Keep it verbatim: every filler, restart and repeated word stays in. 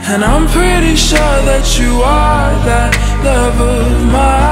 And I'm pretty sure that you are that love of mine.